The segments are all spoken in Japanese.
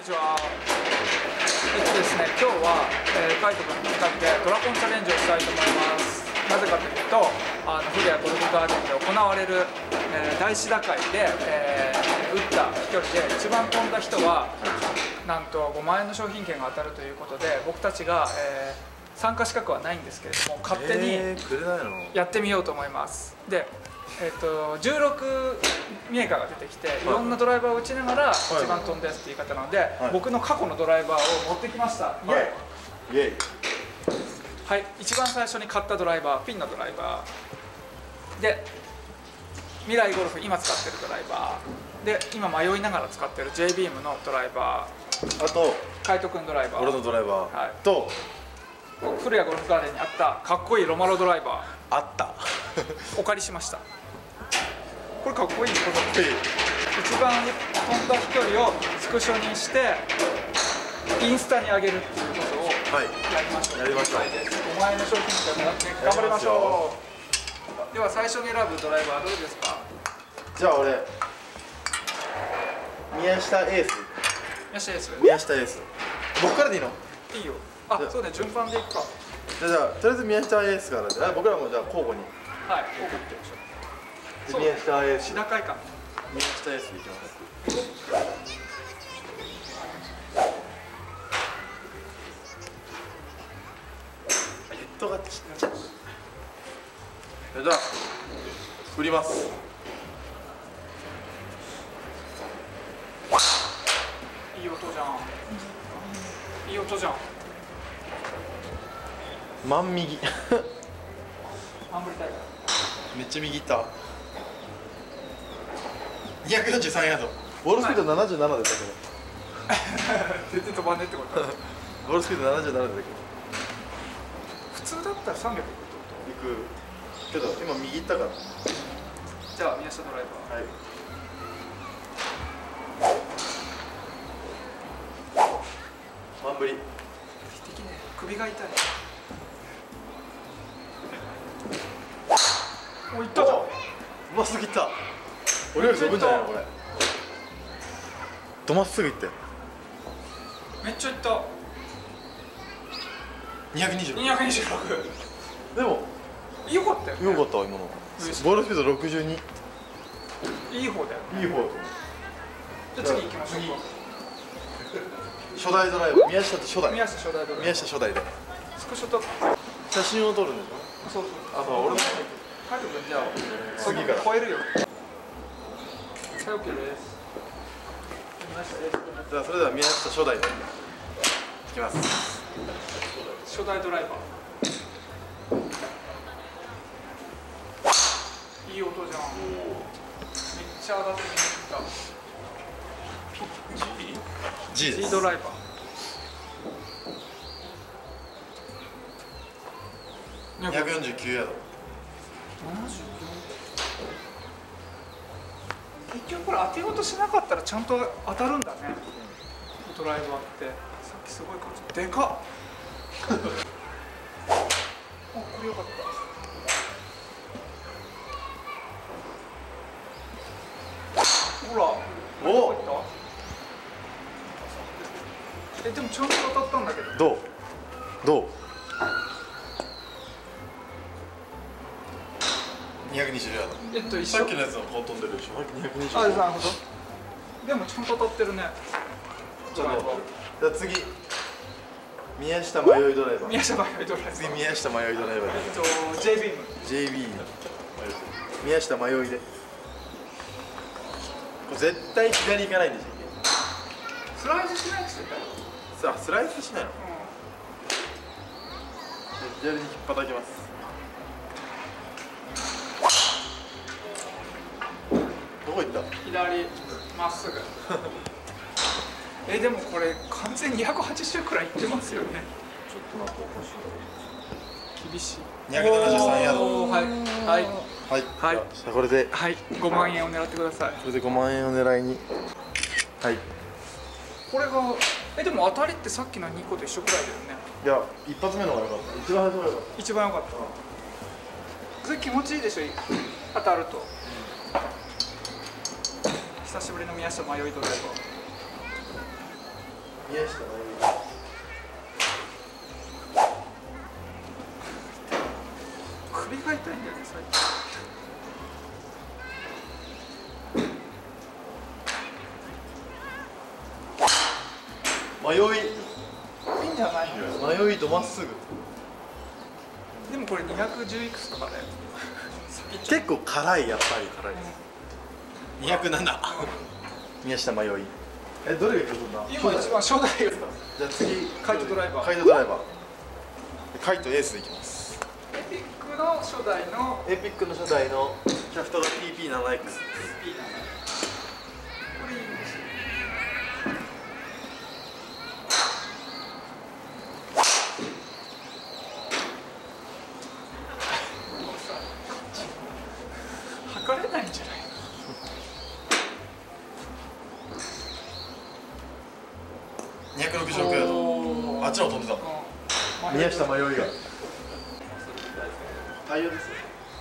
にちは。ですね、今日は、カイト君に使ってドラコンチャレンジをしたいと思います。なぜかというと、古谷ゴルフガーデンで行われる、大志田会で、打った飛距離で一番飛んだ人はなんと5万円の商品券が当たるということで、僕たちが、参加資格はないんですけれども、勝手にやってみようと思います。で16メーカーが出てきて、いろんなドライバーを打ちながら一番飛んだやつっていう言い方なので、僕の過去のドライバーを持ってきました。イエイイエイ。はい、一番最初に買ったドライバー、ピンのドライバーで、未来ゴルフ今使ってるドライバーで、今迷いながら使ってる J ビームのドライバー、あと海斗君ドライバー、俺のドライバー、はい、と古谷ゴルフガーデンにあったかっこいいロマロドライバーあったお借りしました。これかっこいい。これ一番飛んだ飛距離をスクショにしてインスタに上げるっていうことをやりましょう。やりましょう。5万円の商品券もらって頑張りましょう。では最初に選ぶドライバーはどれですか？ じゃあ俺宮下エース。 宮下エース。 宮下エース。僕からでいいの？ いいよ。あ、そうね、順番でいくか。 じゃあとりあえず宮下エースからで、僕らもじゃあ交互に。 はい、交互にいきましょう。 宮下エース。 志田会館。 宮下エースでいきます。ヘッドがちっちゃい。それでは振ります。 いい音じゃん。いい音じゃん。 真右。 半振りたいから。 めっちゃ右いった。243ヤード。ボールスピード77でしたけど。全然飛ばねえってこと。 ボールスピード77でしたけど。 普通だったら300いくってこと？ いくけど今右いったから。 じゃあ宮下ドライバー。 はい。ワン振り。 的ね、首が痛い。お、いったじゃん。うますぎた。俺より飛ぶんじゃないのこれ。どまっすぐいって。 めっちゃいった。 226。 226。 でもよかったよね。 よかった今の。ボールスピード62。 いい方だよ。 いい方。 じゃあ次行きましょうか。 初代ドライバー、宮下と初代。 宮下初代ドライバー。 宮下初代で。 スクショ撮って写真を撮るんでしょ。 そうそう。 あと俺も。 カイト君じゃあ次から超えるよ。はい、OK です。 じゃあそれでは宮下初代でいきます。 初代ドライバー。いい音じゃん。めっちゃ上がってきた。G ドライバー。 249ヤード。 結局これ当てようとしなかったらちゃんと当たるんだね、ドライバーって。さっきすごい感じでかっあ、これよかった。ほら、 おっ、 でもちゃんと当たったんだけど。 どう220ヤード。 一緒。 さっきのやつはこう飛んでるでしょ。220。 あ、なるほど。でもちゃんと当たってるね。 じゃあ次宮下迷いドライバー。 宮下迷いドライバー。 次宮下迷いドライバーで。 J ビーム。 JB。宮下迷いで。これ絶対左行かないんでしたっけ？ スライドしないですよ。 さあスライドしないの？左に引っ叩きます。どこ行った？ 左まっすぐ。でもこれ完全に280くらいいってますよね。 ちょっと待って、おかしい。 厳しい。 273ヤード。 はいはいはい。これで 5万円を狙ってください。 これで5万円を狙いに。はい。 これがでも当たりってさっきの2個と一緒くらいだよね。 いや、一発目の方が良かった。一番最初が良かった。 一番良かった。それ気持ちいいでしょ、当たると。久しぶりの宮下迷いドライバー。 宮下の首が痛いんだよね最迷い近。いいんじゃないの？ 迷いとまっすぐ。 でもこれ210いくつとかだよ。 結構辛い、やっぱり辛いです。207。宮下迷い。どれがいくとんだ？ 今一番初代が。 じゃあ次、 カイトドライバー。 カイトドライバー。カイトエースでいきます。 エピックの初代のエピックの初代のキャフトが TP7X です。 これいいんですよ。測れないんじゃないの？266ヤード。あっちの飛んでた。宮下迷いが。対応ですよ。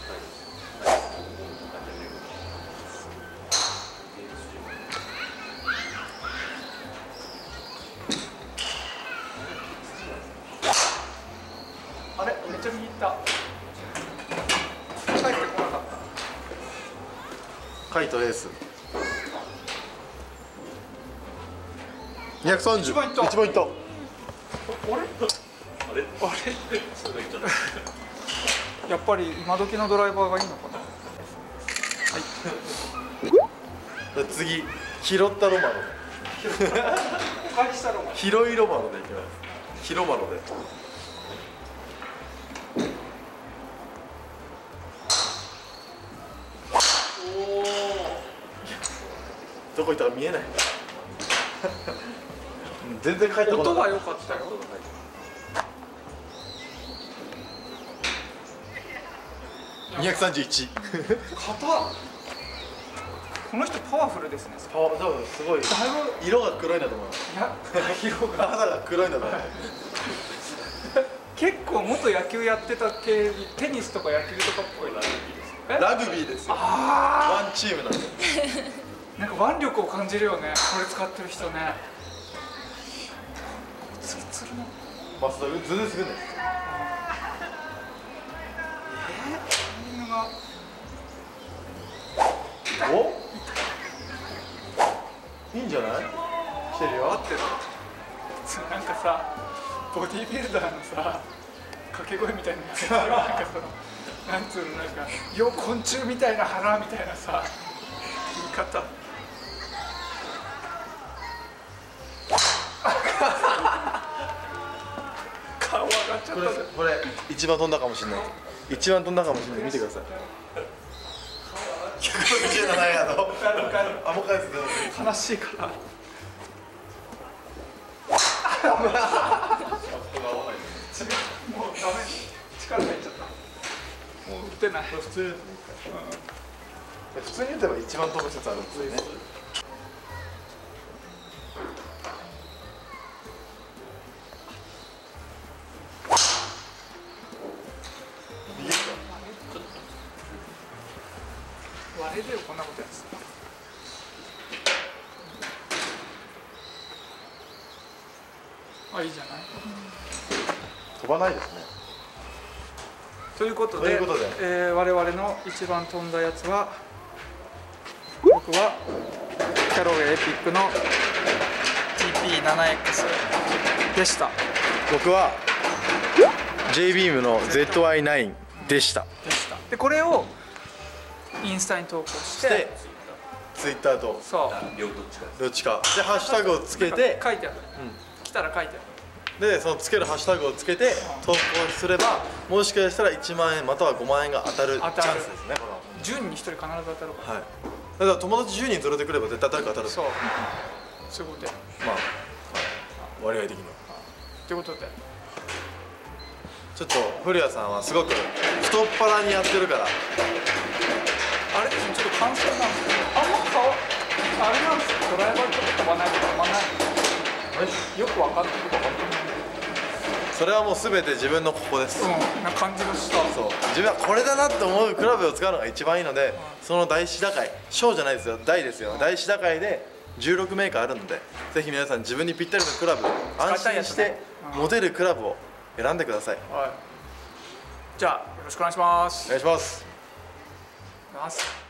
あれめっちゃ右行った。帰ってこなかった。 カイトエース。230。 一番いった。 一番いった。 あれやっぱり今時のドライバーがいいのかな。 じゃあ次、拾ったロマノ。 お返ししたろ。 広いロマノでいきます。広マノで。どこ行ったか見えない。全然帰ってこない。 音が良かったよ。 231。 硬。この人パワフルですね。 多分すごい。 だいぶ色が黒いんだと思う。 いや色が肌が黒いんだと思う。 結構元野球やってた系、テニスとか野球とかっぽい。 ラグビーですよ。 あワンチームなんで。 あ、なんか腕力を感じるよね。これ使ってる人ね。ツルツルの。 マスターズルするんです。 タイミングが。 お？いいんじゃない？来てるよ。 合ってる。なんかさ、ボディービルダーのさ、掛け声みたいなやつよ。なんかその、なんつうの、なんか、よ昆虫みたいな腹みたいなさ、言い方。顔上がっちゃったぜ。 これ一番飛んだかもしれない。一番飛んだかもしれない。見てください。167ヤード。あ、もう一回です。 悲しいから。もうダメ。力入っちゃった。もう打てない。 普通に打てば一番飛ぶ説あるんですよね。 割れるよこんなことやつ。あ、いいじゃない。 飛ばないですね。 ということで、我々の一番飛んだやつは、僕はキャロウェイエピックの TP7X でした。 僕は J ビームの ZY9 でした。 でこれをインスタに投稿してツイッターとそうどっちかでハッシュタグをつけて書いてある、来たら書いてある。 でそのつけるハッシュタグをつけて投稿すればもしかしたら1万円または5万円が当たるチャンスですね。 10人に1人必ず当たるから。 はい。だから友達10人連れてくれば絶対誰か当たる。 そうそういうことで、 まあ割合的にはということで、 ちょっと古谷さんはすごく太っ腹にやってるから、 あれちょっと感想なんですけど、あんまあれなんですよ、ドライバーちょっと飛ばないと飛ばないよく分かってるか分かんない。 それはもう全て自分のここです。 な感じがした。 そう自分はこれだなって思うクラブを使うのが一番いいので、その大志打開、小じゃないですよ、大ですよ、大志打開で 16メーカーあるので、ぜひ皆さん自分にぴったりのクラブ、安心して持てるクラブを選んでください。 はい、じゃあよろしくお願いします。 お願いします。 お願いします。